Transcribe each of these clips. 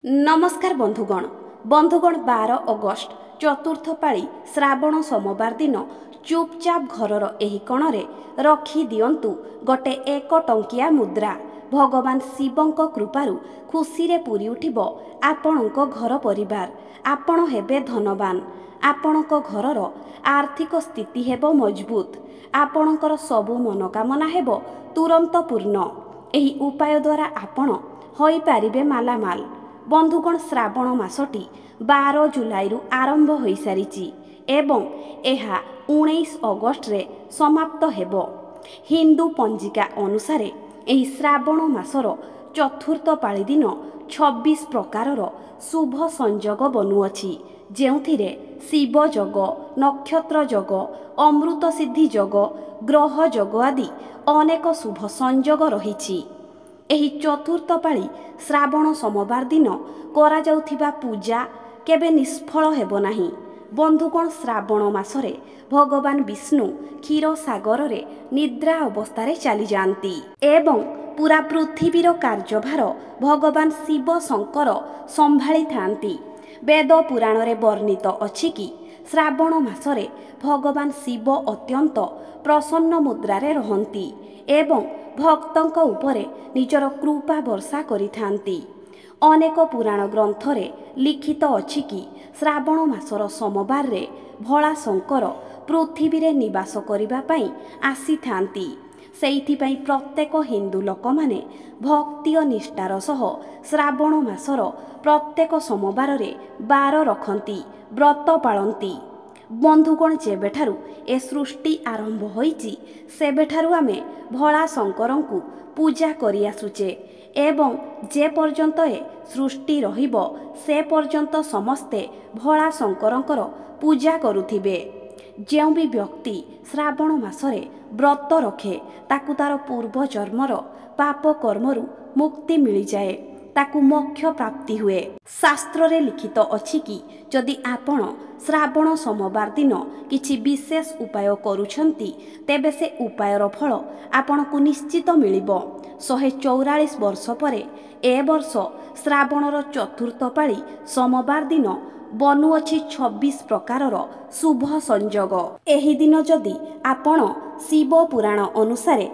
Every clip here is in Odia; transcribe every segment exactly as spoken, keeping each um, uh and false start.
नमस्कार बंधुगण बंधुगण बार अगस्ट चतुर्थ पाଳି श्रावण सोमवार दिन चुपचाप घरर एही कणरे रखी दियंतु गोटे एक टंकिया मुद्रा। भगवान शिवंक कृपारु खुशी रे पूरी उठिब आपणक घर परिवार। आपण हेबे धनवान। आपणक घरर आर्थिक स्थिति हेब मजबूत। आपणकर सबु मनोकामना हेब तुरंत पूर्ण। एही उपाय द्वारा आपण होई पारिबे मालामाल। बंधुगण श्रावण मासटी बार जुलाई रु आरंभ हो सारी एवं एहा उन्नीस अगस्ट रे समाप्त हेब। हिंदू पंजिका अनुसार एही श्रावण मासर चतुर्थ पाଳି दिन छब्बीस प्रकारर शुभ संयोग बनुअछि, जेउथिरे शिव जोग, नक्षत्र जोग, अमृत सिद्धि जोग, ग्रह जोग आदि अनेक शुभ संयोग रहिछि। एही चतुर्थ पाଳି श्रावण सोमवार दिन करा जाउथिबा पूजा केबे निष्फल हेब नाही। बंधुगण श्रावण मासरे भगवान विष्णु क्षीर सागर रे निद्रा अवस्थारे चली जाती एवं पूरा पृथ्वीर कार्यभार भगवान शिव शंकर संभाली थांती। वेद पुराण रे वर्णित अछि कि श्रावण मासरे भगवान शिव अत्यंत प्रसन्न मुद्रारे रहंती एवं भक्तंक उपरे निजर कृपा वर्षा करिथांती। अनेक पुराण ग्रंथरे लिखित अछि कि श्रावण मासर सोमवार रे भोला शंकर पृथ्वी रे निवास करिबा पई आसी थांती। सेइथिपई प्रत्येक हिंदू लोकमाने भक्ति और निष्ठार सह श्रावण मासर प्रत्येक सोमवार रे बार रखंती, व्रत पाळंती। बंधुगण जेबेठारु ए सृष्टि आरंभ होईची सेबेठारु आमे भोला शंकरंकु पूजा करि आसुचे एवं जे पर्यंत ए सृष्टि रहिब से पर्यंत समस्ते भोला शंकरंकर पूजा करुथिबे। जेउ भी व्यक्ति श्रावण मासरे व्रत रखे ताकु तार पूर्व जन्मर पाप कर्मरु मुक्ति मिली जाए, ताकु मोक्ष प्राप्ति हुए। शास्त्र रे लिखित अछि कि जदि आपण श्रावण सोमवार दिन किछि विशेष उपाय करूछंती तेबे से उपायर फल आपणकु निश्चित मिलिबो। शहे चौरालीस वर्ष परे ए वर्ष श्रावणर चतुर्थ पाଳି सोमवार दिन बनुअछि छब्बीस प्रकारर शुभ संयोग। एही दिन जदि आपण शिव पुराण अनुसारे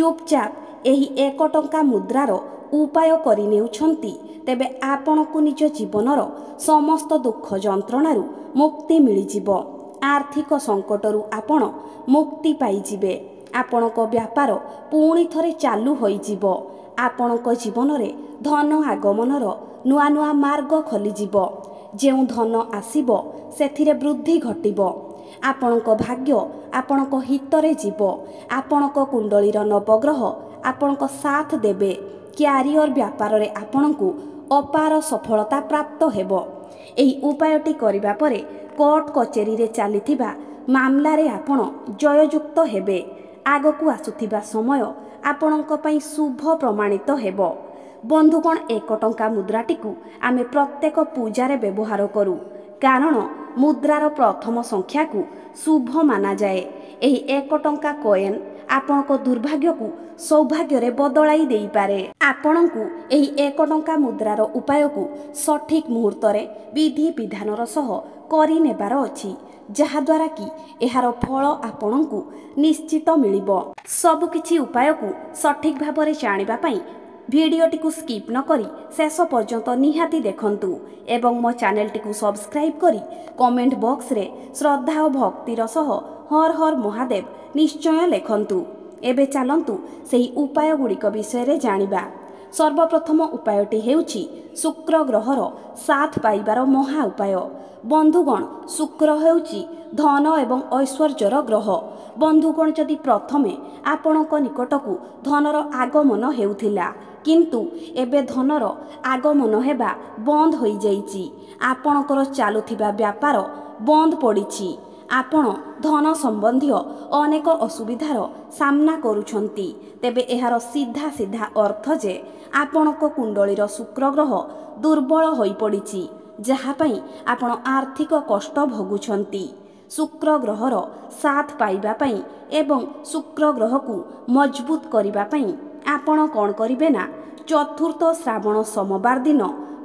चुपचाप एही एक टंका मुद्रार उपाय करि नेउछंती तेबे आपणकु निज जीवनर समस्त दुख जंत्रणारु मुक्ति मिलिजिब। आर्थिक संकटरु आपण मुक्ति पाइजिबे। आपणक व्यापार पुणी थरे चालू होइजिब। आपणक जीवन रे धन आगमनर नुआ नुआ मार्ग खोलिजिब। जेउ धन आसिब सेथिरे वृद्धि घटिब। आपणक भाग्य आपणक हितरे जीव। आपणक कुंडलीर नवग्रह आपणक साथ देबे। क्यारियर व्यापार रे आपणकु अपार सफलता प्राप्त हेबो। एही उपायटी करिबा परे कोर्ट कचेरी रे चलीथिबा मामला रे आपण जययुक्त हेबे। आगकु आसुथिबा समय आपणक पई शुभ प्रमाणित हेबो। बंधुगण एक टंका मुद्राटीकु आमे प्रत्येक पूजा रे व्यवहार करू, कारण मुद्रार प्रथम संख्या को शुभ माना जाए। एही एक टंका कॉइन आपणक दुर्भाग्य को सौभाग्य रे बदलाई देई पारे। आपणकु एही एक टंका मुद्रार उपाय को सठिक मुहूर्त रे विधि विधानर सह करि नेबार अछि, जहा द्वारा कि एहार फल आपणकु निश्चित मिलिबो। सब किछि उपाय को सठिक भाबरे जानिबा पई भिडियोटी को स्किप न करी शेष पर्यंत निहाती देखंतु एवं मो चैनलटी को सब्सक्राइब करी कमेंट बॉक्स रे श्रद्धा और भक्तिर सह हर हर महादेव निश्चय लेखंतु। एबे चलंतु सेही उपाय गुड़िक विषय रे जानिबा। सर्वप्रथम उपायटी हेउछि शुक्र ग्रहर साथ पाइबार महा उपाय। बंधुगण शुक्र हेउछि धन एवं ऐश्वर्यर ग्रह। बंधुगण जदि प्रथमे आपणक निकटकु धनर आगमन हेउथिला किंतु एबे धनर आगमन हेबा बंद होई जाइछि, आपणकर चालुथिबा व्यापार बंद पड़िछि, आपण धन संबंधी अनेक असुविधार सामना करुछंती, तेबे एहार सीधा सीधा अर्थ जे आपणक कुंडलीर शुक्र ग्रह दुर्बल होई पड़िछि, जहा पई आपण आर्थिक कष्ट भोगुछंती। शुक्र ग्रहर साथ पाइबा पई एवं शुक्र ग्रह को मजबूत करिबा पई आपण कोन करिबे ना चतुर्थ श्रावण सोमवार दिन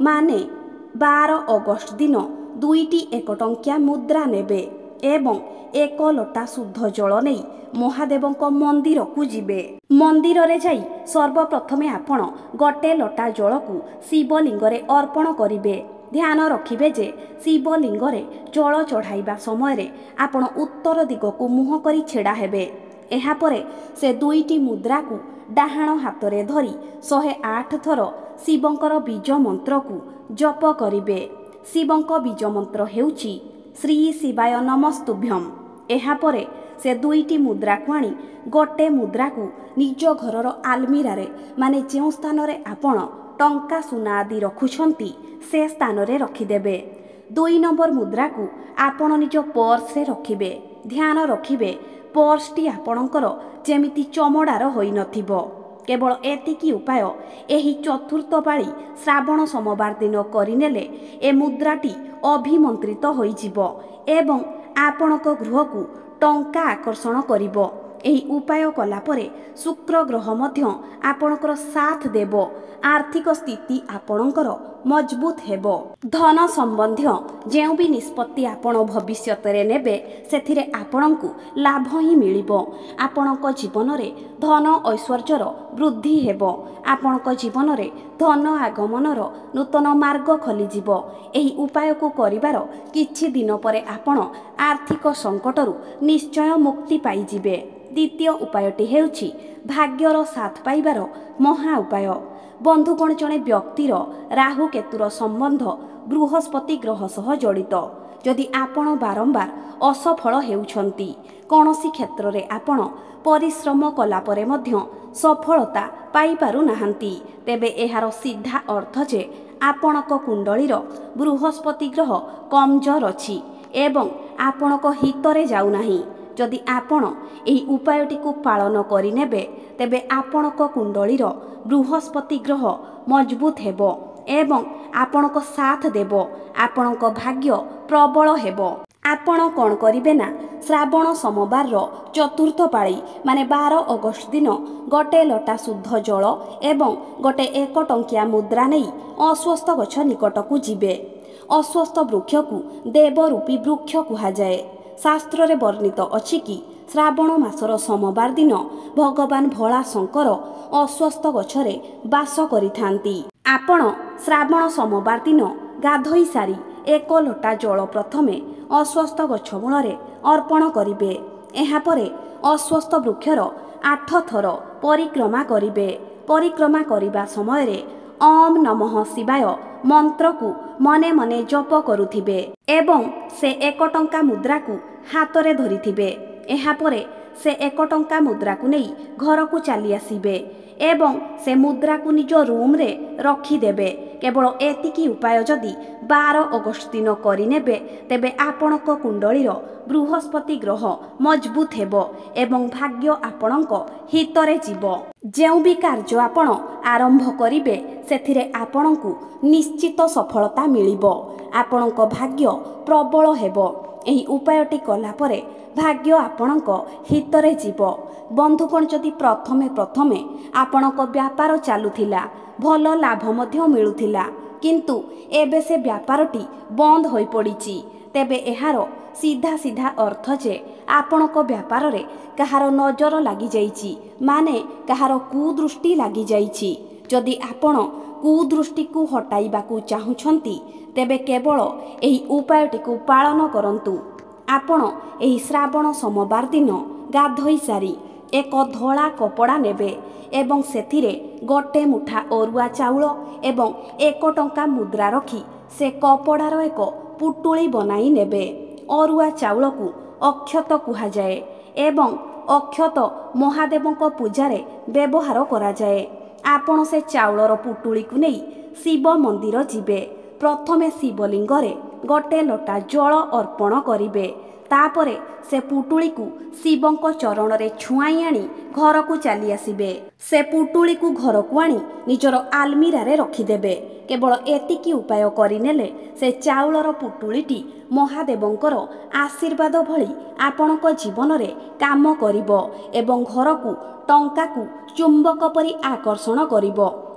ମାନେ ବାର ଅଗଷ୍ଟ ଦିନ ଦୁଇଟି ଏକ ଟଙ୍କିଆ ମୁଦ୍ରା ନେବେ ଏବଂ ଏକ ଲୋଟା ଶୁଦ୍ଧ ଜଳ ନେଇ ମହାଦେବଙ୍କ ମନ୍ଦିରକୁ ଯିବେ। ମନ୍ଦିରରେ ଯାଇ ସର୍ବପ୍ରଥମେ ଆପଣ ଗୋଟେ ଲୋଟା ଜଳକୁ ଶିବଲିଙ୍ଗରେ ଅର୍ପଣ କରିବେ। ଧ୍ୟାନ ରଖିବେ ଯେ ଶିବଲିଙ୍ଗରେ ଜଳ ଚଢ଼ାଇବା ସମୟରେ ଆପଣ ଉତ୍ତର ଦିଗକୁ ମୁହଁ କରି ଛିଡ଼ା ହେବେ। ଏହାପରେ ସେ ଦୁଇଟି ମୁଦ୍ରାକୁ ଡାହାଣ ହାତରେ ଧରି ଶହେ ଆଠ ଥର ଶିବଙ୍କର ବୀଜ ମନ୍ତ୍ରକୁ ଜପ କରିବେ। ଶିବଙ୍କ ବୀଜ ମନ୍ତ୍ର ହେଉଛି ଶ୍ରୀ ଶିବାୟ ନମସ୍ତୁଭ୍ୟମ୍। ଏହାପରେ ସେ ଦୁଇଟି ମୁଦ୍ରାକୁ ଆଣି ଗୋଟେ ମୁଦ୍ରାକୁ ନିଜ ଘରର ଆଲମିରାରେ ମାନେ ଯେଉଁ ସ୍ଥାନରେ ଆପଣ ଟଙ୍କା ସୁନା ଆଦି ରଖୁଛନ୍ତି ସେ ସ୍ଥାନରେ ରଖିଦେବେ। ଦୁଇ ନମ୍ବର ମୁଦ୍ରାକୁ ଆପଣ ନିଜ ପର୍ସରେ ରଖିବେ। ଧ୍ୟାନ ରଖିବେ ପର୍ସଟି ଆପଣଙ୍କର ଯେମିତି ଚମଡ଼ାର ହୋଇନଥିବ। କେବଳ ଏତିକି ଉପାୟ ଏହି ଚତୁର୍ଥ ପାଳି ଶ୍ରାବଣ ସୋମବାର ଦିନ କରିନେଲେ ଏ ମୁଦ୍ରାଟି ଅଭିମନ୍ତ୍ରିତ ହୋଇଯିବ ଏବଂ ଆପଣଙ୍କ ଗୃହକୁ ଟଙ୍କା ଆକର୍ଷଣ କରିବ। ଏହି ଉପାୟ କଲାପରେ ଶୁକ୍ର ଗ୍ରହ ମଧ୍ୟ ଆପଣଙ୍କର ସାଥ ଦେବ। ଆର୍ଥିକ ସ୍ଥିତି ଆପଣଙ୍କର ମଜବୁତ ହେବ। ଧନ ସମ୍ବନ୍ଧୀୟ ଯେଉଁ ବି ନିଷ୍ପତ୍ତି ଆପଣ ଭବିଷ୍ୟତରେ ନେବେ ସେଥିରେ ଆପଣଙ୍କୁ ଲାଭ ହିଁ ମିଳିବ। ଆପଣଙ୍କ ଜୀବନରେ ଧନ ଐଶ୍ୱର୍ଯ୍ୟର ବୃଦ୍ଧି ହେବ। ଆପଣଙ୍କ ଜୀବନରେ ଧନ ଆଗମନର ନୂତନ ମାର୍ଗ ଖୋଲିଯିବ। ଏହି ଉପାୟକୁ କରିବାର କିଛି ଦିନ ପରେ ଆପଣ ଆର୍ଥିକ ସଙ୍କଟରୁ ନିଶ୍ଚୟ ମୁକ୍ତି ପାଇଯିବେ। ଦ୍ୱିତୀୟ ଉପାୟଟି ହେଉଛି ଭାଗ୍ୟର ସାଥ ପାଇବାର ମହା ଉପାୟ। ବନ୍ଧୁଗଣ, ଜଣେ ବ୍ୟକ୍ତିର ରାହୁ କେତୁର ସମ୍ବନ୍ଧ ବୃହସ୍ପତି ଗ୍ରହ ସହ ଜଡ଼ିତ। ଯଦି ଆପଣ ବାରମ୍ବାର ଅସଫଳ ହେଉଛନ୍ତି, କୌଣସି କ୍ଷେତ୍ରରେ ଆପଣ ପରିଶ୍ରମ କଲା ପରେ ମଧ୍ୟ ସଫଳତା ପାଇପାରୁନାହାନ୍ତି, ତେବେ ଏହାର ସିଧା ଅର୍ଥ ଯେ ଆପଣଙ୍କ କୁଣ୍ଡଳୀର ବୃହସ୍ପତି ଗ୍ରହ କମଜୋର ଅଛି ଏବଂ ଆପଣଙ୍କ ହିତରେ ଯାଉନାହିଁ। ଯଦି ଆପଣ ଏହି ଉପାୟଟିକୁ ପାଳନ କରିନେବେ ତେବେ ଆପଣଙ୍କ କୁଣ୍ଡଳୀର ବୃହସ୍ପତି ଗ୍ରହ ମଜବୁତ ହେବ ଏବଂ ଆପଣଙ୍କ ସାଥ ଦେବ। ଆପଣଙ୍କ ଭାଗ୍ୟ ପ୍ରବଳ ହେବ। ଆପଣ କ'ଣ କରିବେ ନା, ଶ୍ରାବଣ ସୋମବାରର ଚତୁର୍ଥ ପାଳି ମାନେ ବାର ଅଗଷ୍ଟ ଦିନ ଗୋଟେ ଲୋଟା ଶୁଦ୍ଧ ଜଳ ଏବଂ ଗୋଟେ ଏକ ଟଙ୍କିଆ ମୁଦ୍ରା ନେଇ ଅଶ୍ୱସ୍ଥ ଗଛ ନିକଟକୁ ଯିବେ। ଅଶ୍ୱସ୍ଥ ବୃକ୍ଷକୁ ଦେବରୂପୀ ବୃକ୍ଷ କୁହାଯାଏ। ଶାସ୍ତ୍ରରେ ବର୍ଣ୍ଣିତ ଅଛି କି ଶ୍ରାବଣ ମାସର ସୋମବାର ଦିନ ଭଗବାନ ଭୋଳା ଶଙ୍କର ଅଶ୍ୱସ୍ଥ ଗଛରେ ବାସ କରିଥାନ୍ତି। ଆପଣ ଶ୍ରାବଣ ସୋମବାର ଦିନ ଗାଧୋଇ ସାରି ଏକ ଲୋଟା ଜଳ ପ୍ରଥମେ ଅଶ୍ୱସ୍ଥ ଗଛ ମୂଳରେ ଅର୍ପଣ କରିବେ। ଏହାପରେ ଅଶ୍ୱସ୍ଥ ବୃକ୍ଷର ଆଠ ଥର ପରିକ୍ରମା କରିବେ। ପରିକ୍ରମା କରିବା ସମୟରେ ଓମ୍ ନମଃ ଶିବାୟ ମନ୍ତ୍ରକୁ ମନେ ମନେ ଜପ କରୁଥିବେ ଏବଂ ସେ ଏକ ଟଙ୍କା ମୁଦ୍ରାକୁ ହାତରେ ଧରିଥିବେ। ଏହାପରେ ସେ ଏକ ଟଙ୍କା ମୁଦ୍ରାକୁ ନେଇ ଘରକୁ ଚାଲି ଆସିବେ ଏବଂ ସେ ମୁଦ୍ରାକୁ ନିଜ ରୁମ୍ରେ ରଖିଦେବେ। କେବଳ ଏତିକି ଉପାୟ ଯଦି ବାର ଅଗଷ୍ଟ ଦିନ କରିନେବେ ତେବେ ଆପଣଙ୍କ କୁଣ୍ଡଳୀର ବୃହସ୍ପତି ଗ୍ରହ ମଜବୁତ ହେବ ଏବଂ ଭାଗ୍ୟ ଆପଣଙ୍କ ହିତରେ ଯିବ। ଯେଉଁ ବି କାର୍ଯ୍ୟ ଆପଣ ଆରମ୍ଭ କରିବେ ସେଥିରେ ଆପଣଙ୍କୁ ନିଶ୍ଚିତ ସଫଳତା ମିଳିବ। ଆପଣଙ୍କ ଭାଗ୍ୟ ପ୍ରବଳ ହେବ। ଏହି ଉପାୟଟି କଲାପରେ ଭାଗ୍ୟ ଆପଣଙ୍କ ହିତରେ ଯିବ। ବନ୍ଧୁଗଣ, ଯଦି ପ୍ରଥମେ ପ୍ରଥମେ ଆପଣଙ୍କ ବ୍ୟାପାର ଚାଲୁଥିଲା, ଭଲ ଲାଭ ମଧ୍ୟ ମିଳୁଥିଲା, କିନ୍ତୁ ଏବେ ସେ ବ୍ୟାପାରଟି ବନ୍ଦ ହୋଇପଡ଼ିଛି, ତେବେ ଏହାର ସିଧା ସିଧା ଅର୍ଥ ଯେ ଆପଣଙ୍କ ବ୍ୟାପାରରେ କାହାର ନଜର ଲାଗିଯାଇଛି, ମାନେ କାହାର କୁଦୃଷ୍ଟି ଲାଗିଯାଇଛି। ଯଦି ଆପଣ କୁଦୃଷ୍ଟିକୁ ହଟାଇବାକୁ ଚାହୁଁଛନ୍ତି ତେବେ କେବଳ ଏହି ଉପାୟଟିକୁ ପାଳନ କରନ୍ତୁ। ଆପଣ ଏହି ଶ୍ରାବଣ ସୋମବାର ଦିନ ଗାଧୋଇ ସାରି ଏକ ଧଳା କପଡ଼ା ନେବେ ଏବଂ ସେଥିରେ ଗୋଟେ ମୁଠା ଅରୁଆ ଚାଉଳ ଏବଂ ଏକ ଟଙ୍କା ମୁଦ୍ରା ରଖି ସେ କପଡ଼ାର ଏକ ପୁଟୁଳି ବନାଇ ନେବେ। ଅରୁଆ ଚାଉଳକୁ ଅକ୍ଷତ କୁହାଯାଏ ଏବଂ ଅକ୍ଷତ ମହାଦେବଙ୍କ ପୂଜାରେ ବ୍ୟବହାର କରାଯାଏ। ଆପଣ ସେ ଚାଉଳର ପୁଟୁଳିକୁ ନେଇ ଶିବ ମନ୍ଦିର ଯିବେ। ପ୍ରଥମେ ଶିବଲିଙ୍ଗରେ ଗୋଟେ ଲୋଟା ଜଳ ଅର୍ପଣ କରିବେ। ତାପରେ ସେ ପୁଟୁଳିକୁ ଶିବଙ୍କ ଚରଣରେ ଛୁଆଇ ଆଣି ଘରକୁ ଚାଲି ଆସିବେ। ସେ ପୁଟୁଳିକୁ ଘରକୁ ଆଣି ନିଜର ଆଲମିରାରେ ରଖିଦେବେ। କେବଳ ଏତିକି ଉପାୟ କରିନେଲେ ସେ ଚାଉଳର ପୁଟୁଳିଟି ମହାଦେବଙ୍କର ଆଶୀର୍ବାଦ ଭଳି ଆପଣଙ୍କ ଜୀବନରେ କାମ କରିବ ଏବଂ ଘରକୁ ଟଙ୍କାକୁ ଚୁମ୍ବକ ପରି ଆକର୍ଷଣ କରିବ।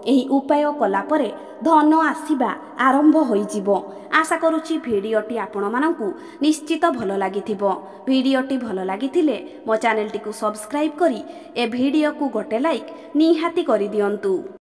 ଏହି ଉପାୟ କଲା ପରେ ଧନ ଆସିବା ଆରମ୍ଭ ହୋଇଯିବ। ଆଶା କରୁଛି ଭିଡ଼ିଓଟି ଆପଣମାନଙ୍କୁ ନିଶ୍ଚିତ ଭଲ ଲାଗିଥିବ। ଭିଡ଼ିଓଟି ଭଲ ଲାଗିଥିଲେ ମୋ ଚ୍ୟାନେଲଟିକୁ ସବସ୍କ୍ରାଇବ୍ କରି ଏ ଭିଡ଼ିଓକୁ ଗୋଟେ ଲାଇକ୍ ନିହାତି କରିଦିଅନ୍ତୁ।